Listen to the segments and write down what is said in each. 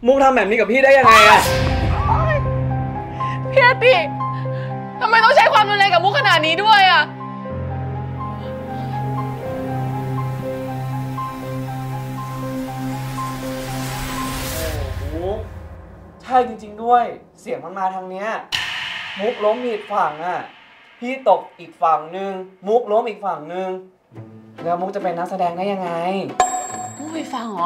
มุกทำแบบนี้กับพี่ได้ยังไงอะพี่อาติทำไมต้องใช้ความรุนแรงกับมุกขนาดนี้ด้วยอะมุกใช่จริงๆด้วยเสียงมันมาทางเนี้ยมุกล้มอีกฝั่งอะพี่ตกอีกฝั่งหนึ่งมุกล้มอีกฝั่งหนึ่งแล้วมุกจะเป็นนักแสดงได้ยังไงมุกไปฟังเหรอ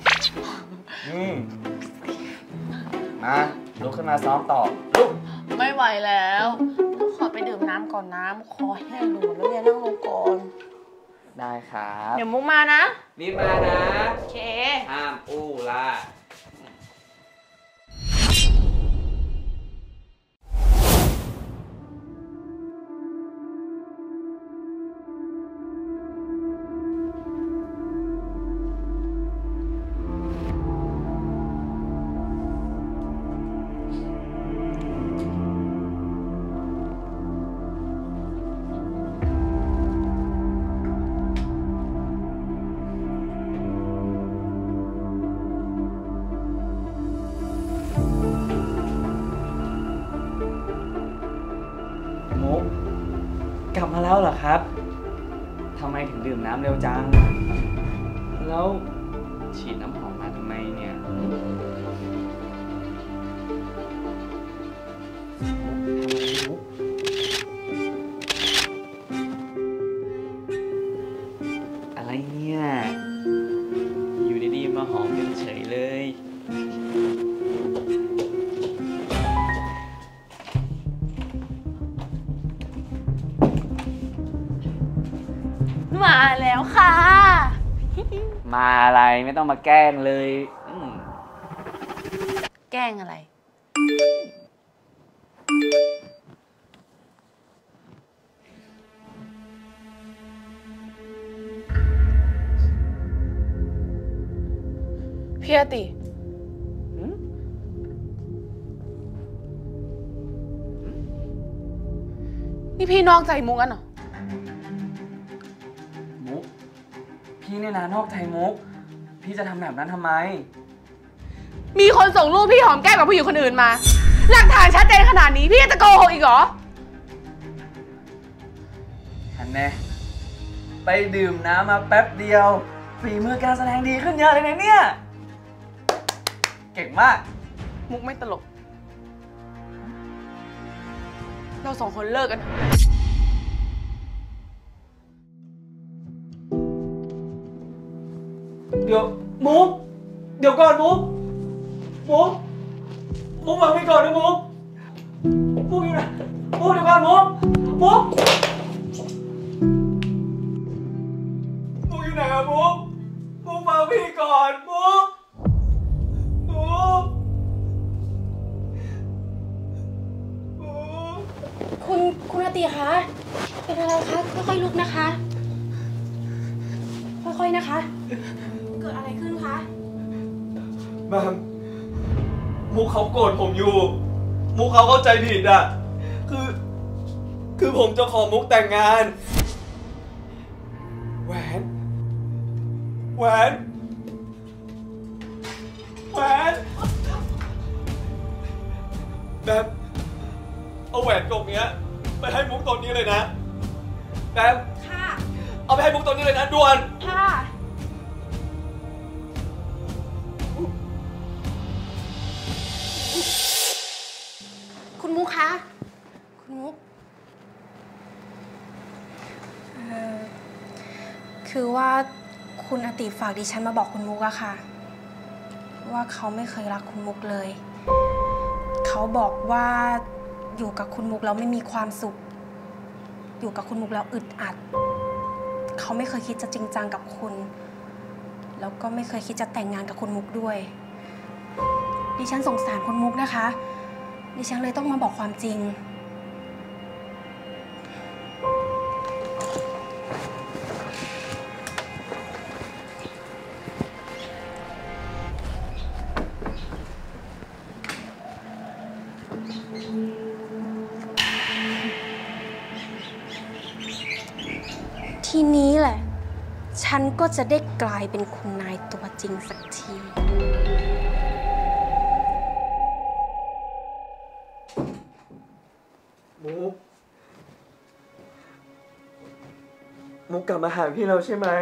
มาลุกขึ้นมาซ้อมต่อลุกไม่ไหวแล้วขอไปดื่มน้ำก่อนน้ำคอแห้งหนูแล้วเนี่ยนั่งลงก่อนได้ครับเดี๋ยวมุกมานะรีบมานะโอเคห้ามอู้ล่ะมุกกลับมาแล้วเหรอครับทำไมถึงดื่มน้ำเร็วจังแล้วฉีดน้ำหอมมาทำไมเนี่ยอะไรเนี่ยอยู่ดีๆมาหอมกันเฉยเลยมาแล้วค่ะมาอะไรไม่ต้องมาแกล้งเลยแกล้งอะไรพี่อาตินี่พี่นอกใจมุกกันเหรอมุกพี่เนี่ยนะนอกใจมุกพี่จะทำแบบนั้นทำไมมีคนส่งรูปพี่หอมแก้มกับผู้หญิงคนอื่นมาหลักฐานชัดเจนขนาดนี้พี่จะโกหกอีกเหรอฮันแน่ไปดื่มน้ำมาแป๊บเดียวฝีมือการแสดงดีขึ้นเยอะเลยนะเนี่ยเก่งมากมุกไม่ตลกเราสองคนเลิกกันเดี๋ยวมุกเดี๋ยวก่อนมุกฟังพี่ก่อนนะมุกอยู่ไหนมุกเดี๋ยวก่อนมุกอยู่ไหนอะมุกฟังพี่ก่อนมุกคุณอาติคะเป็นอะไรคะค่อยๆลุกนะคะค่อยๆนะคะเกิดอะไรขึ้นคะแม่มุกเขาโกรธผมอยู่มุกเขาเข้าใจผิดอ่ะคือผมจะขอมุกแต่งงานแหวนแบบเอาแหวนกลมเนี้ยไปให้มุกตอนนี้เลยนะแบบค่ะเอาไปให้มุกตอนนี้เลยนะด่วนค่ะคุณมุกคะคุณมุกคือว่าคุณอาติฝากดิฉันมาบอกคุณมุกอะค่ะว่าเขาไม่เคยรักคุณมุกเลยเขาบอกว่าอยู่กับคุณมุกแล้วไม่มีความสุขอยู่กับคุณมุกแล้วอึดอัดเขาไม่เคยคิดจะจริงจังกับคุณแล้วก็ไม่เคยคิดจะแต่งงานกับคุณมุกด้วยดิฉันสงสารคุณมุกนะคะดิฉันเลยต้องมาบอกความจริงทีนี้แหละฉันก็จะได้กลายเป็นคุณนายตัวจริงสักทีมุกกลับมาหาพี่เราใช่ไหม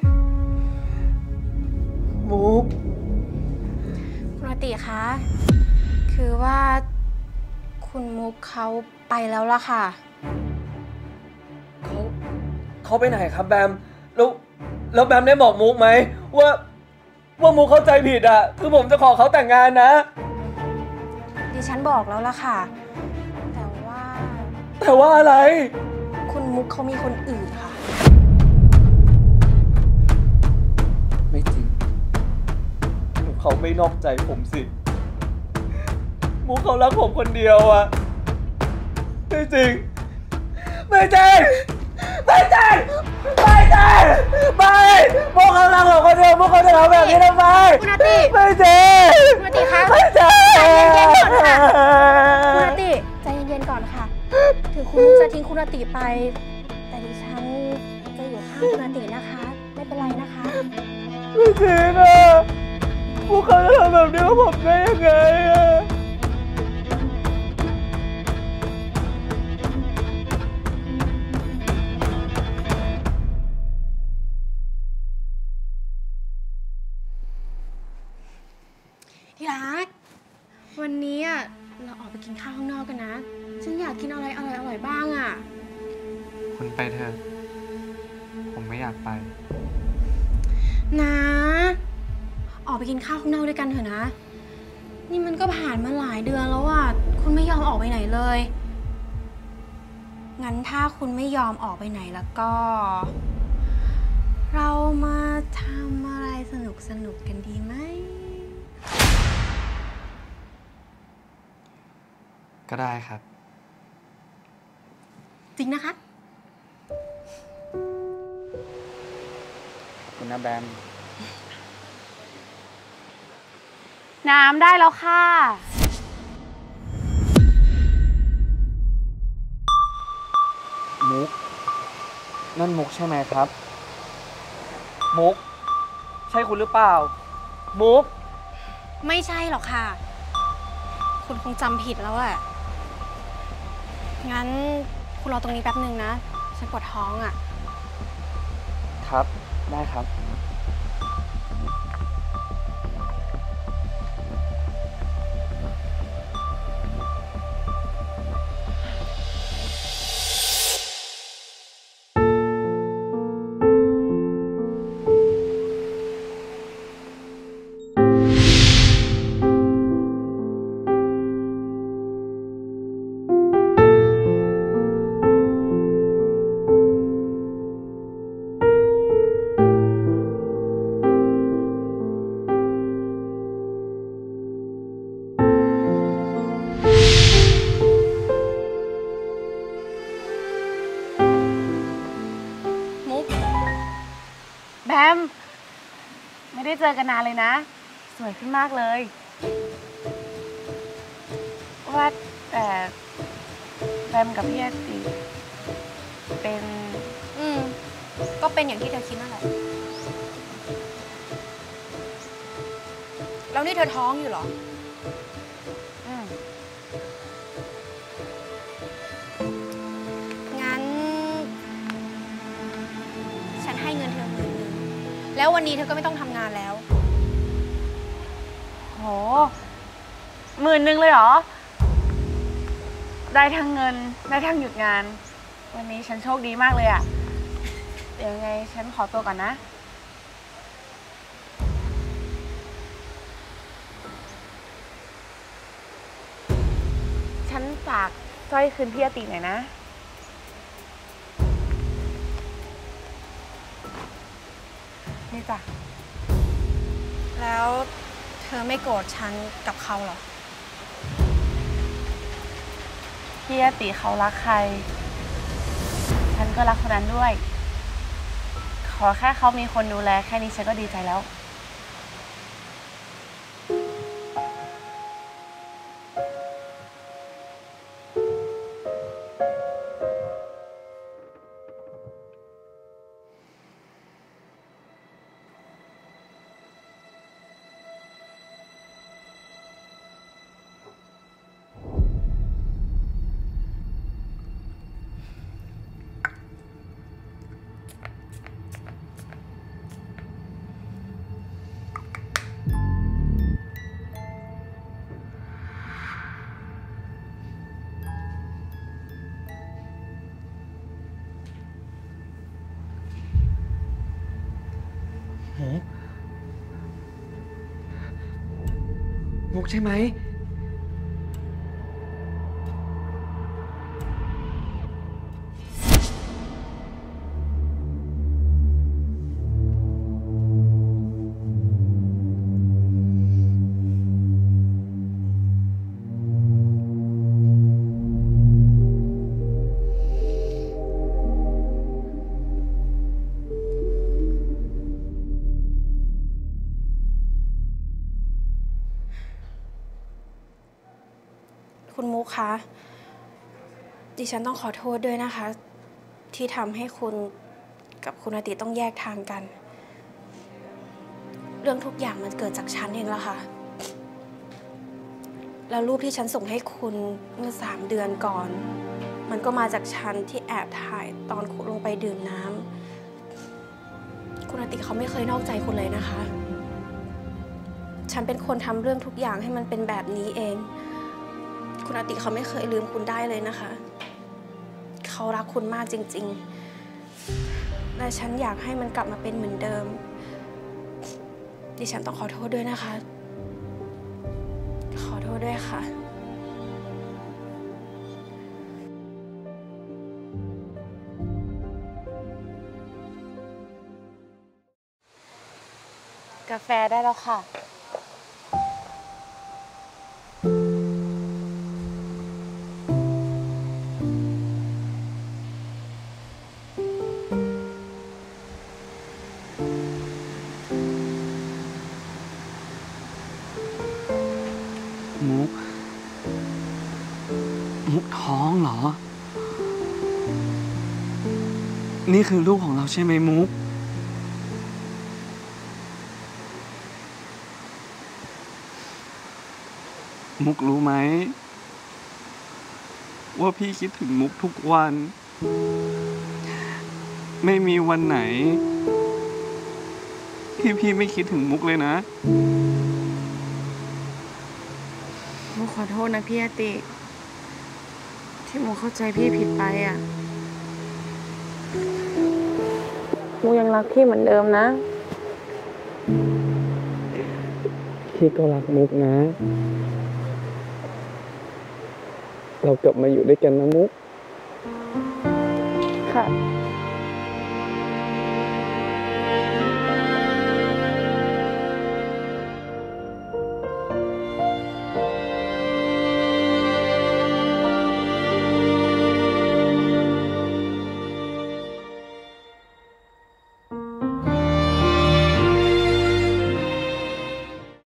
มุกคุณอาติคะคือว่าคุณมุกเขาไปแล้วล่ะค่ะเขาไปไหนครับแบมแล้วแบมได้บอกมุกไหมว่ามุกเข้าใจผิดอ่ะคือผมจะขอเขาแต่งงานนะดิฉันบอกแล้วล่ะค่ะแต่ว่าอะไรคุณมุกเขามีคนอื่นค่ะไม่จริงมุกเขาไม่นอกใจผมสิมุกเขารักผมคนเดียวอ่ะไม่จริงไม่มุกเขารักผมคนเดียวมุกเขาจะทำแบบนี้ทำไมคุณอาติไม่จริงคุณอาติคะไม่จริงใจเย็นๆก่อนค่ะคุณอาติใจเย็นๆก่อนค่ะถึงคุณมุกจะทิ้งคุณอาติไปแต่ดิฉันจะอยู่ข้างคุณอาตินะคะไม่เป็นไรนะคะไม่จริงอ่ะมุกเขาจะทำแบบนี้กับผมได้ยังไงอ่ะที่รักวันนี้เราออกไปกินข้าวข้างนอกกันนะฉันอยากกินอะไรอร่อยๆบ้างอ่ะคุณไปเถอะผมไม่อยากไปนะออกไปกินข้าวข้างนอกด้วยกันเถอะนะนี่มันก็ผ่านมาหลายเดือนแล้วอ่ะคุณไม่ยอมออกไปไหนเลยงั้นถ้าคุณไม่ยอมออกไปไหนแล้วก็เรามาทำอะไรสนุกกันดีไหมก็ได้ครับจริงนะคะคุณนะแบมน้ำได้แล้วค่ะมุกนั่นมุกใช่ไหมครับมุกใช่คุณหรือเปล่ามุกไม่ใช่หรอกค่ะคุณคงจำผิดแล้วแหละงั้นคุณรอตรงนี้แป๊บนึงนะฉันปวดท้องอ่ะครับได้ครับแบมไม่ได้เจอกันนานเลยนะสวยขึ้นมากเลยว่าแต่แบมกับพี่อาติเป็นก็เป็นอย่างที่เธอคิดนั่นแหละแล้วนี่เธอท้องอยู่เหรองั้นฉันให้เงินเธอ10,000แล้ววันนี้เธอก็ไม่ต้องทำงานแล้วโห10,000เลยเหรอได้ทั้งเงินได้ทั้งหยุดงานวันนี้ฉันโชคดีมากเลยอะเดี๋ยวไงฉันขอตัวก่อนนะฉันฝากสร้อยคืนพี่อาติหน่อยนะนี่จ้ะแล้วเธอไม่โกรธฉันกับเขาเหรอพี่อาติเขารักใครฉันก็รักคนนั้นด้วยขอแค่เขามีคนดูแลแค่นี้ฉันก็ดีใจแล้วมุกใช่ไหมคุณมุกคะ ดิฉันต้องขอโทษด้วยนะคะ ที่ทำให้คุณกับคุณอาติต้องแยกทางกัน เรื่องทุกอย่างมันเกิดจากฉันเองละค่ะ แล้วรูปที่ฉันส่งให้คุณเมื่อ3 เดือนก่อน มันก็มาจากฉันที่แอบถ่ายตอนคุณลงไปดื่มน้ำคุณอาติเขาไม่เคยนอกใจคุณเลยนะคะ ฉันเป็นคนทำเรื่องทุกอย่างให้มันเป็นแบบนี้เองคุณอาติเขาไม่เคยลืมคุณได้เลยนะคะ เขารักคุณมากจริงๆ และฉันอยากให้มันกลับมาเป็นเหมือนเดิม ดิฉันต้องขอโทษด้วยนะคะ ขอโทษด้วยค่ะกาแฟได้แล้วค่ะมุก มุกท้องเหรอ นี่คือลูกของเราใช่ไหมมุก มุกรู้ไหมว่าพี่คิดถึงมุกทุกวัน ไม่มีวันไหนที่พี่ไม่คิดถึงมุกเลยนะมุกขอโทษนะพี่อาติ ที่มุกเข้าใจพี่ผิดไปอ่ะมุกยังรักพี่เหมือนเดิมนะพี่ก็รักมุกนะ เรากลับมาอยู่ด้วยกันนะมุกค่ะ